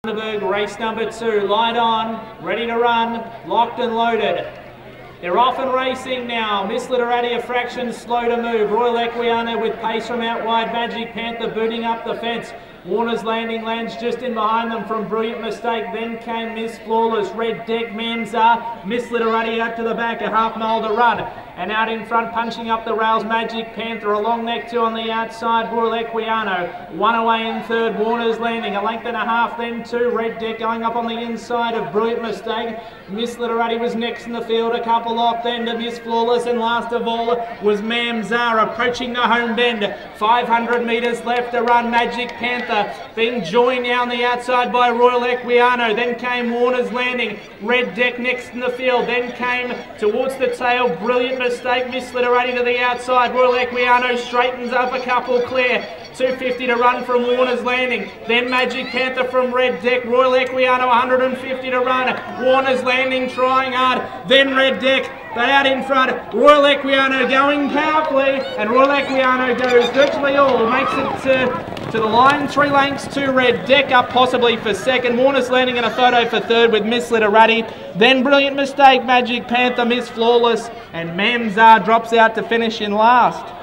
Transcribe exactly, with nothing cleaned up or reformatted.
Race number two, light on, ready to run, locked and loaded. They're off and racing now. Miss Literati a fraction slow to move. Royal Equiano with pace from out wide. Magic Panther booting up the fence. Warner's Landing lands just in behind them from Brilliant Mistake. Then came Miss Flawless. Red Deck Mamza. Miss Literati out to the back, a half mile to run. And out in front, punching up the rails, Magic Panther. A long neck two on the outside, Royal Equiano. One away in third, Warner's Landing. A length and a half, then two. Red Deck going up on the inside of Brilliant Mistake. Miss Literati was next in the field. A couple off then to Miss Flawless. And last of all was Mamza approaching the home bend. five hundred metres left to run, Magic Panther. Being joined now on the outside by Royal Equiano. Then came Warner's Landing. Red Deck next in the field. Then came towards the tail, Brilliant Mistake. Miss Literati to the outside. Royal Equiano straightens up a couple clear. two fifty to run from Warner's Landing. Then Magic Panther from Red Deck. Royal Equiano one hundred fifty to run. Warner's Landing trying hard. Then Red Deck. But out in front, Royal Equiano going powerfully. And Royal Equiano goes virtually all. Makes it to, to the line. Three lengths to Red Deck up possibly for second. Warner's Landing in a photo for third with Miss Literati. Then Brilliant Mistake, Magic Panther, Miss Flawless. And Mamza drops out to finish in last.